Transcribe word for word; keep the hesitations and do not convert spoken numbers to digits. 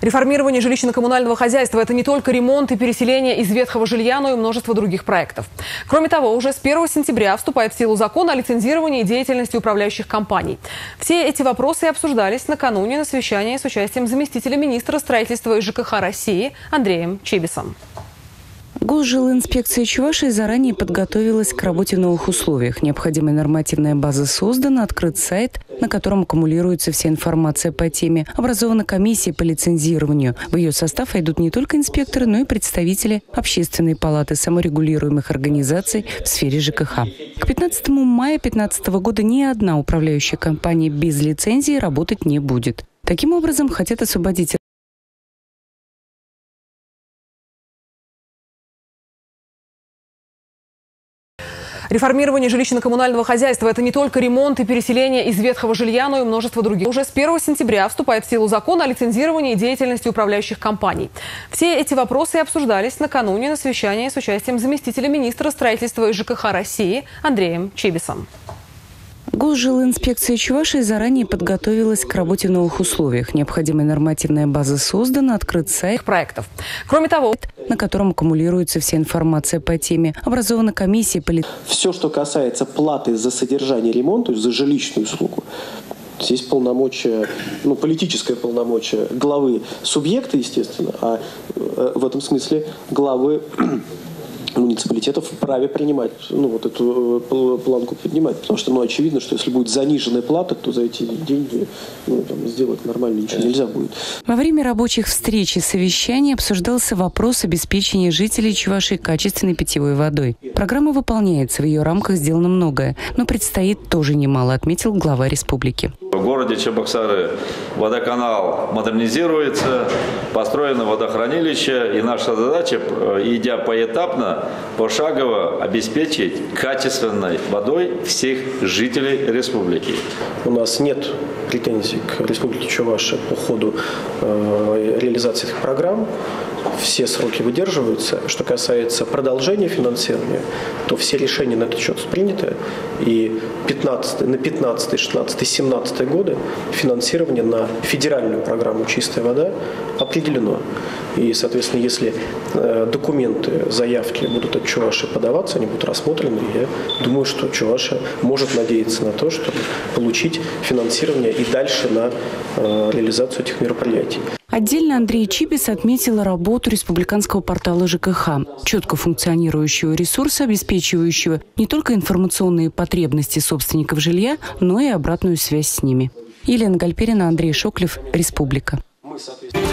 Реформирование жилищно-коммунального хозяйства – это не только ремонт и переселение из ветхого жилья, но и множество других проектов. Кроме того, уже с первого сентября вступает в силу закон о лицензировании деятельности управляющих компаний. Все эти вопросы обсуждались накануне на совещании с участием заместителя министра строительства и ЖКХ России Андреем Чибисом. Госжилинспекция Чувашии заранее подготовилась к работе в новых условиях. Необходимая нормативная база создана, открыт сайт, на котором аккумулируется вся информация по теме. Образована комиссия по лицензированию. В ее состав войдут не только инспекторы, но и представители Общественной палаты саморегулируемых организаций в сфере ЖКХ. К пятнадцатому мая две тысячи пятнадцатого года ни одна управляющая компания без лицензии работать не будет. Таким образом, хотят освободить Реформирование жилищно-коммунального хозяйства – это не только ремонт и переселение из ветхого жилья, но и множество других. Уже с первого сентября вступает в силу закон о лицензировании деятельности управляющих компаний. Все эти вопросы обсуждались накануне на совещании с участием заместителя министра строительства и ЖКХ России Андреем Чибисом. Госжилинспекция Чувашии заранее подготовилась к работе в новых условиях. Необходимая нормативная база создана, открыт сайт проектов. Кроме того, на котором аккумулируется вся информация по теме. Образована комиссия по... Все, что касается платы за содержание ремонта, то есть за жилищную услугу, здесь полномочия, ну, политическое полномочие главы субъекта, естественно, а в этом смысле главы муниципалитетов вправе принимать, ну, вот эту планку поднимать. Потому что, ну, очевидно, что если будет заниженная плата, то за эти деньги, ну, там, сделать нормально ничего нельзя будет. Во время рабочих встреч и совещаний обсуждался вопрос обеспечения жителей Чувашии качественной питьевой водой. Программа выполняется, в ее рамках сделано многое, но предстоит тоже немало, отметил глава республики. В городе Чебоксары водоканал модернизируется, построено водохранилище, и наша задача, идя поэтапно, пошагово обеспечить качественной водой всех жителей республики. У нас нет претензий к Республике Чувашия по ходу э, реализации этих программ. Все сроки выдерживаются. Что касается продолжения финансирования, то все решения на этот счет приняты. И пятнадцатый, на пятнадцатый, шестнадцатый, семнадцатый годы финансирование на федеральную программу «Чистая вода» определено. И, соответственно, если э, документы, заявки будут от Чувашии подаваться, они будут рассмотрены. Я думаю, что Чувашия может надеяться на то, чтобы получить финансирование и дальше на э, реализацию этих мероприятий. Отдельно Андрей Чибис отметил работу республиканского портала ЖКХ, четко функционирующего ресурса, обеспечивающего не только информационные потребности собственников жилья, но и обратную связь с ними. Елена Гальперина, Андрей Шоклев, Республика.